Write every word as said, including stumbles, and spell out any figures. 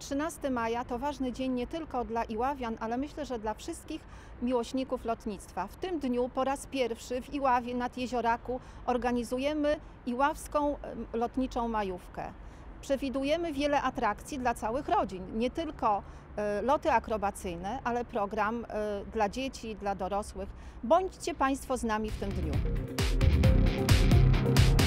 trzynastego maja to ważny dzień nie tylko dla Iławian, ale myślę, że dla wszystkich miłośników lotnictwa. W tym dniu po raz pierwszy w Iławie nad Jezioraku organizujemy Iławską lotniczą majówkę. Przewidujemy wiele atrakcji dla całych rodzin, nie tylko loty akrobacyjne, ale program dla dzieci, dla dorosłych. Bądźcie Państwo z nami w tym dniu.